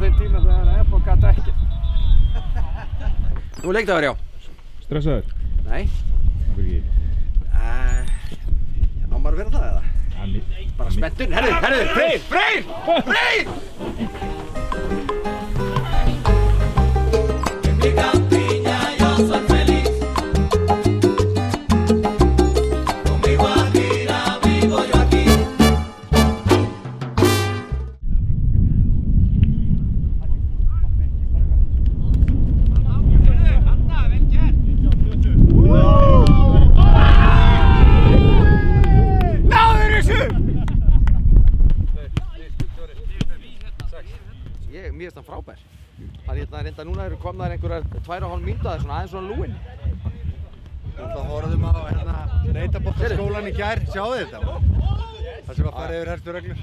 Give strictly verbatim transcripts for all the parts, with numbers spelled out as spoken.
þeim tíma þegar F H gat ekki. Nú er leikdagur, já. Stressaður? Nei. Af hverju ekki? Uh, á maður að vera það eða? Nei. Bara spenntur. Herðu, herðu, Freyr, Freyr, Freyr! Mér finnst það frábær. Það er hérna reynda núna eru komnar einhverjar tvær og hálf mínúta, það er svona aðeins svona lúinn. Það horfðum á hérna Neytaboltaskólann í gær, sjáðu þetta? Það sem að fara yfir helstu reglur.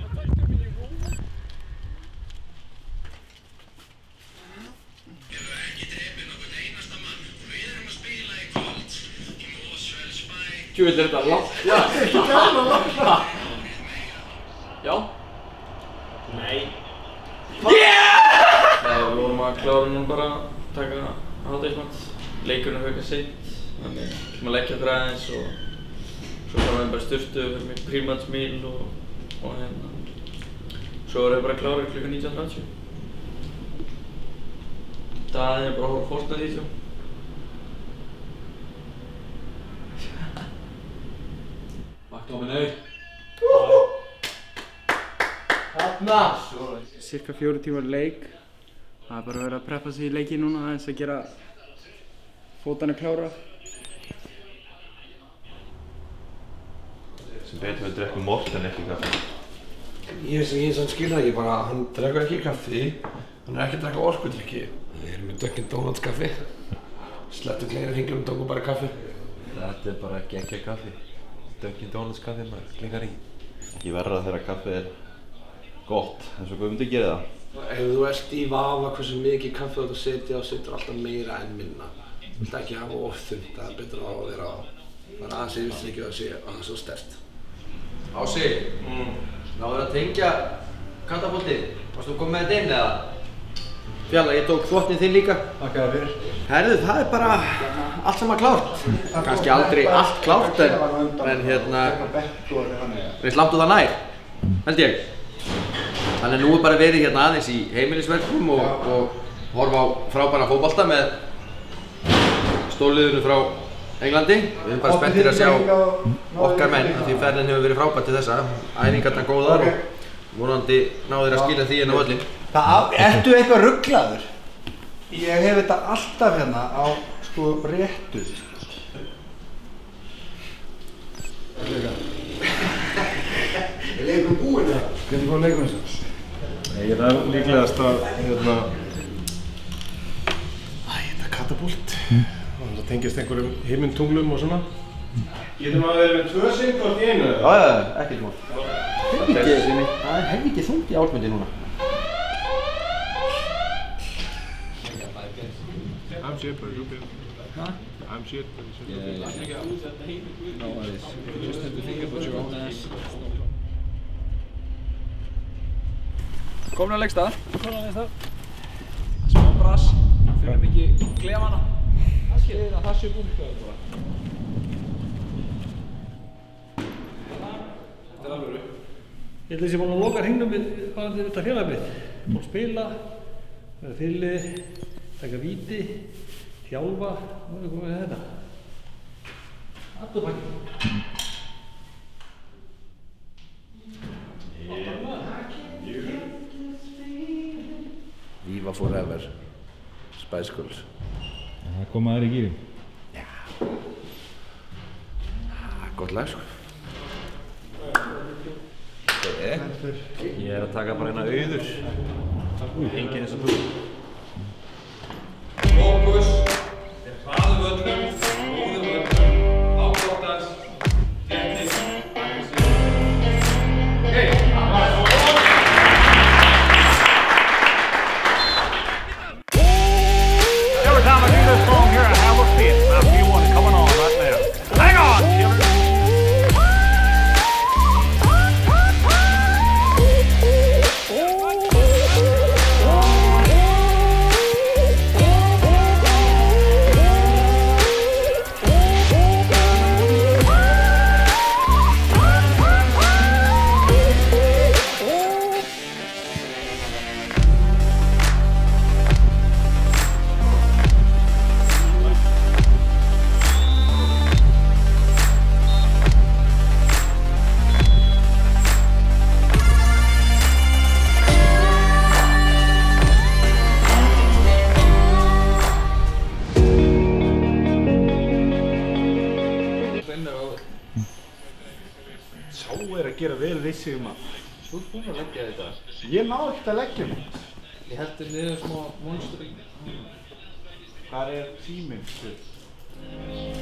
Ég hef ekki drepið nokkurn einasta mann og við erum að spila í kvöld í Mosfellsbæ. Tjúvill er þetta langt. Já, ekki gæla langt. Já. Nei. Yeah! Nei, við vorum að klára núna bara að taka hádægismat. Leikurinn er eitthvað seint, þannig við ætlum að leggja okkur aðeins og svo fara við bara sturtu, fyrir mig prímansmíl og, og hérna. Svo erum við bara að klára klukkan nítján þrjátíu. Daðinn er bara að horfa Fortnite-vídeó. McTominay. Þarna! Cirka fjóru tímar leik. Það er bara að vera að preppa sig í leiki núna aðeins að gera fótana klára. Sem betur við drekkum Morten ekki kaffi. Ég veist að skilja ekki bara, hann drekkur ekki kaffi, hann er ekki að drekka orkudrykki. Við erum með Dunkin Donuts kaffi. Slettu fleiri hringjum og tóku bara kaffi. Þetta er bara geggja kaffi. Dunkin Donuts kaffi, maður klingar ekki. Ekki verra þegar kaffið er gott, eins og Guðmundur gerir það. Ef þú ert í vafa hversu mikið kaffi þú ert að setja og setur alltaf meira en minna. Þú vilt ekki hafa of þunnt, það er betra að vera á. Það er aðeins yfirstrikið að sé aðeins svo sterkt. Ási, mm. náður að tengja kataboltið. Varst þú komið með þetta inn eða? Fjalla, ég tók þvottinn þinn líka. Takk að fyrir. Herðu, það er bara allt saman klárt. Kannski aldrei allt klárt, en, en hérna, reist langt úr það nær, held ég. Þannig að nú er bara verið hérna aðeins í heimilisverkum og, og horfa á frábæra fótbolta með stórliðinu frá Englandi. Við erum bara spenntir að sjá okkar menn, því ferðin hefur verið frábært til þessa. Æfingarnar góðar og vonandi náður að skila því inn á völlinn. Ertu eitthvað rugglaður? Ég hef þetta alltaf hérna á sko réttu. Er leikurinn búinn eða? Hvernig fór leikurinn svo? Nei, það er líklegast að hérna... Æ, þetta er katapult. Það tengist einhverjum himintunglum og svona. Getum að vera með tvö sinn hvort í einu? Já, já, ekkert mál. Það er helviti þungt í álmundi núna. I'm shit, but you can. Huh? I'm shit, but you yeah, yeah, yeah. No worries. You just have to think about your own ass. Komin á leikstað. Komin á leikstað. Smá brass. Fyrir mikið klefana. Það skilur að það sé búmkvæður bara. Þetta er alveg. Ég held að ég sé búin að loka hringnum við þetta félagið. Og spila, vera fyrirliði, taka víti, þjálfa, og við komum við þetta. Alltaf bækki. Viva forever. Spice Girls. Það kom aðeins í gýrin. Já. Gott lag sko. Ég er að taka bara eina auður. Enginn eins og þú. Fókus. Hraðu völlum. Góðu völlum. Ágóttans. Tekník. Hei. Every time I do this song here, I have a fit. I feel one coming on right now. Hang on, children. gera vel við sig um að. Þú ert búinn að leggja þetta. Ég ná ekkert að leggja mig. Ég heldur niður smá monster í. Hvar er tíminn, Stuð?